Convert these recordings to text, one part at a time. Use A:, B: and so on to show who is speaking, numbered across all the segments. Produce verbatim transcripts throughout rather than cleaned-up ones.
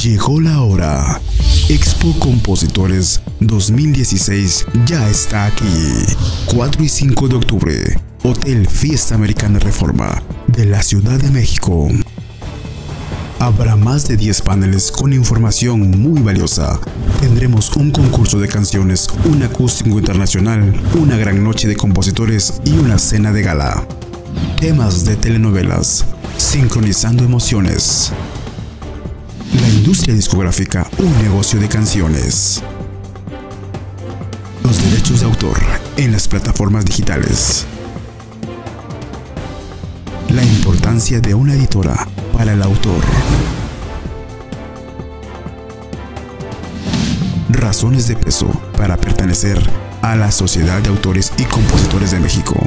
A: Llegó la hora. Expo Compositores dos mil dieciséis ya está aquí. cuatro y cinco de octubre, Hotel Fiesta Americana Reforma de la Ciudad de México. Habrá más de diez paneles con información muy valiosa. Tendremos un concurso de canciones, un acústico internacional, una gran noche de compositores y una cena de gala. Temas de telenovelas, sincronizando emociones. La industria discográfica, un negocio de canciones. Los derechos de autor en las plataformas digitales. La importancia de una editora para el autor. Razones de peso para pertenecer a la Sociedad de Autores y Compositores de México.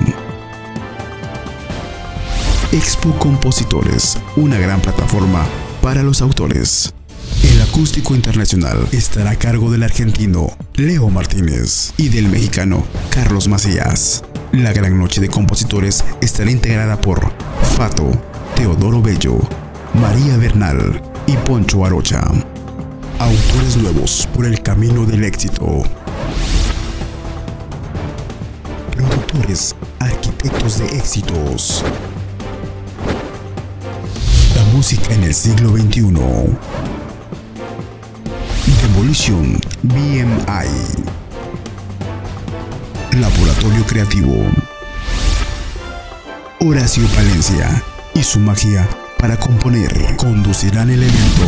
A: Expo Compositores, una gran plataforma para los autores. El acústico internacional estará a cargo del argentino Leo Martínez y del mexicano Carlos Macías. La gran noche de compositores estará integrada por Fato, Teodoro Bello, María Bernal y Poncho Arocha. Autores nuevos por el camino del éxito. Productores, arquitectos de éxitos. La música en el siglo veintiuno. Demolition B M I. Laboratorio Creativo. Horacio Palencia y su magia para componer conducirán el evento.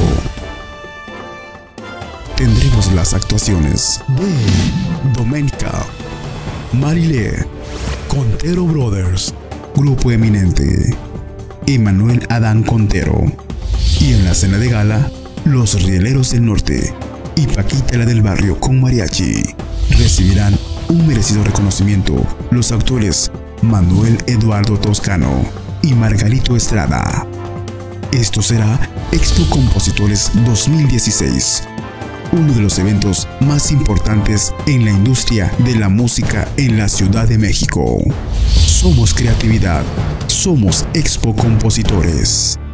A: Tendremos las actuaciones de Domenica, Marilé, Contero Brothers, Grupo Eminente, Emanuel Adán Contero, y en la cena de gala, Los Rieleros del Norte y Paquita la del Barrio con mariachi. Recibirán un merecido reconocimiento los actores Manuel Eduardo Toscano y Margarito Estrada. Esto será Expo Compositores dos mil dieciséis, uno de los eventos más importantes en la industria de la música en la Ciudad de México. Somos creatividad, somos Expo Compositores.